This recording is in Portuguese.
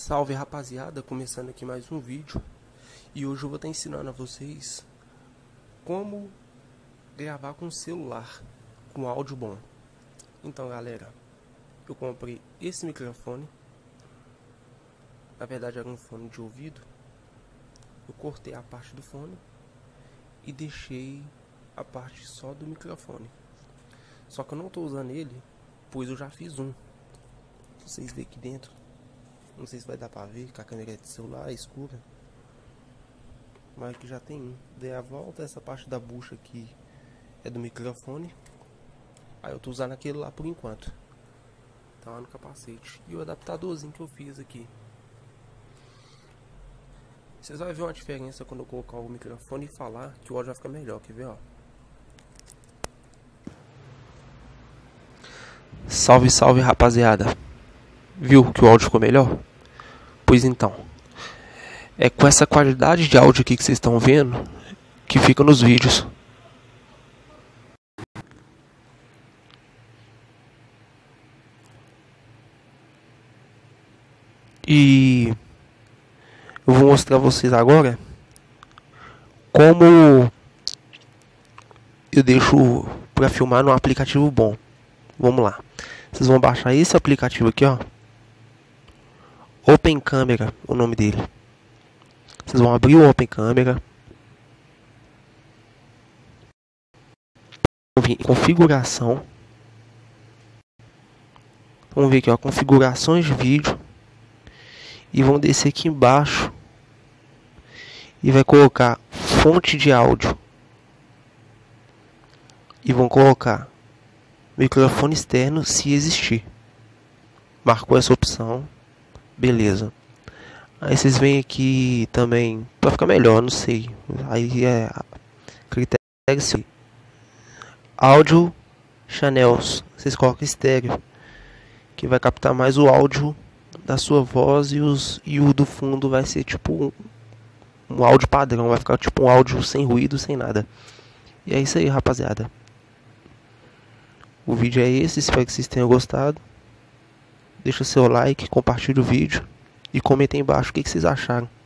Salve rapaziada, começando aqui mais um vídeo. E hoje eu vou estar ensinando a vocês como gravar com celular, com áudio bom. Então galera, eu comprei esse microfone. Na verdade era um fone de ouvido. Eu cortei a parte do fone e deixei a parte só do microfone. Só que eu não estou usando ele, pois eu já fiz um. Vocês veem aqui dentro. Não sei se vai dar pra ver, que a câmera de celular é escura. Mas aqui já tem um. Dei a volta, essa parte da bucha aqui é do microfone. Aí eu tô usando aquele lá por enquanto. Tá lá no capacete. E o adaptadorzinho que eu fiz aqui. Vocês vão ver uma diferença quando eu colocar o microfone e falar, que o áudio vai ficar melhor, quer ver, ó. Salve, salve rapaziada. Viu que o áudio ficou melhor? Pois então, é com essa qualidade de áudio aqui que vocês estão vendo que fica nos vídeos. E eu vou mostrar a vocês agora como eu deixo para filmar num aplicativo bom. Vamos lá. Vocês vão baixar esse aplicativo aqui, ó. Open Camera, o nome dele. Vocês vão abrir o Open Camera. Vão vir em configuração. Vamos ver aqui, ó, configurações de vídeo. E vão descer aqui embaixo. E vai colocar fonte de áudio. E vão colocar microfone externo se existir. Marcou essa opção. Beleza. Aí vocês vêm aqui também, para ficar melhor, não sei. Aí é critério. Áudio channels. Vocês colocam estéreo, que vai captar mais o áudio da sua voz e o do fundo vai ser tipo um áudio padrão, vai ficar tipo um áudio sem ruído, sem nada. E é isso aí, rapaziada. O vídeo é esse, espero que vocês tenham gostado. Deixa seu like, compartilhe o vídeo e comenta aí embaixo o que vocês acharam.